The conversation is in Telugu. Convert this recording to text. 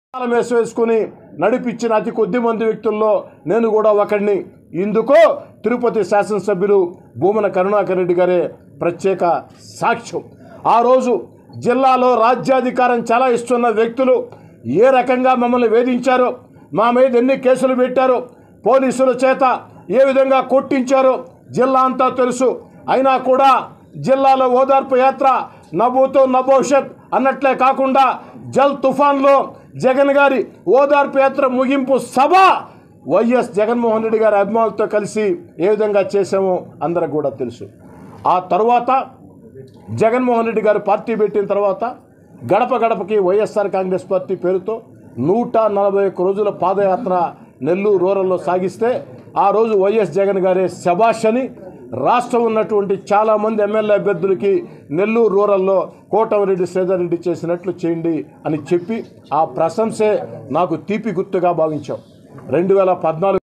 వేసుకుని నడిపించిన అతి కొద్ది మంది వ్యక్తుల్లో నేను కూడా ఒకడిని. ఇందుకు తిరుపతి శాసనసభ్యులు భూమన కరుణాకర్ రెడ్డి గారే ప్రత్యేక సాక్ష్యం. ఆ రోజు జిల్లాలో రాజ్యాధికారం చాలా ఇస్తున్న వ్యక్తులు ఏ రకంగా మమ్మల్ని వేధించారో, మా మీద ఎన్ని కేసులు పెట్టారో, పోలీసుల చేత ఏ విధంగా కొట్టించారో జిల్లా అంతా తెలుసు. అయినా కూడా జిల్లాలో ఓదార్పు యాత్ర నవ్వుతో నభవిష్యత్ అన్నట్లే కాకుండా జల్ తుఫాన్లో జగన్ గారి ఓదార్పు యాత్ర ముగింపు సభ వైఎస్ జగన్మోహన్ రెడ్డి గారి అభిమానులతో కలిసి ఏ విధంగా చేసామో అందరికి కూడా తెలుసు. ఆ తర్వాత జగన్మోహన్ రెడ్డి గారు పార్టీ పెట్టిన తర్వాత గడప గడపకి వైఎస్ఆర్ కాంగ్రెస్ పార్టీ పేరుతో 141 రోజుల పాదయాత్ర నెల్లూరు రూరల్లో సాగిస్తే ఆ రోజు వైఎస్ జగన్ గారే శభాష్ అని రాష్ట్రం ఉన్నటువంటి చాలామంది ఎమ్మెల్యే అభ్యర్థులకి నెల్లూరు రూరల్లో కోటమిరెడ్డి శ్రీధర్ రెడ్డి చేసినట్లు చేయండి అని చెప్పి ఆ ప్రశంసే నాకు తీపి గుర్తుగా భావించాం. 2014